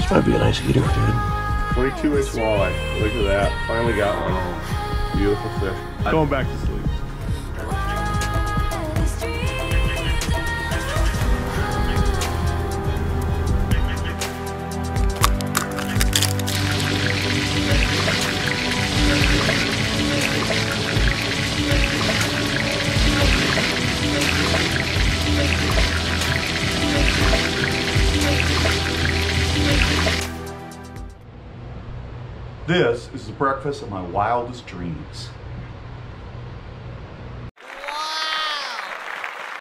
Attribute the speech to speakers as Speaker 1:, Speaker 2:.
Speaker 1: That'd be a nice eater, dude.
Speaker 2: 22-inch walleye. Look at that. Finally got one. Beautiful fish. Going back to sleep.
Speaker 3: This is the breakfast of my wildest dreams.